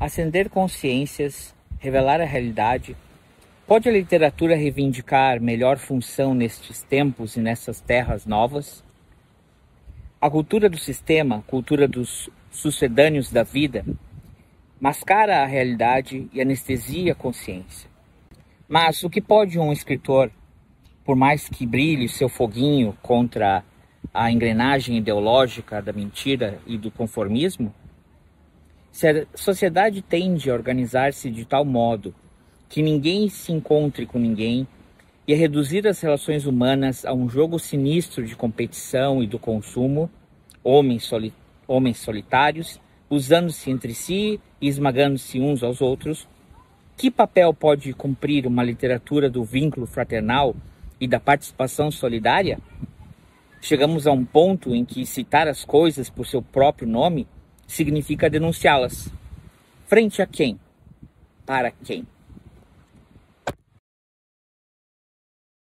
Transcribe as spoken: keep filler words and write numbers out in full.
acender consciências, revelar a realidade. Pode a literatura reivindicar melhor função nestes tempos e nessas terras novas? A cultura do sistema, cultura dos sucedâneos da vida, mascara a realidade e anestesia a consciência. Mas o que pode um escritor, por mais que brilhe seu foguinho contra a engrenagem ideológica da mentira e do conformismo? Se a sociedade tende a organizar-se de tal modo que ninguém se encontre com ninguém e a reduzir as relações humanas a um jogo sinistro de competição e do consumo, homens, soli homens solitários, usando-se entre si e esmagando-se uns aos outros, que papel pode cumprir uma literatura do vínculo fraternal e da participação solidária? Chegamos a um ponto em que citar as coisas por seu próprio nome significa denunciá-las. Frente a quem? Para quem?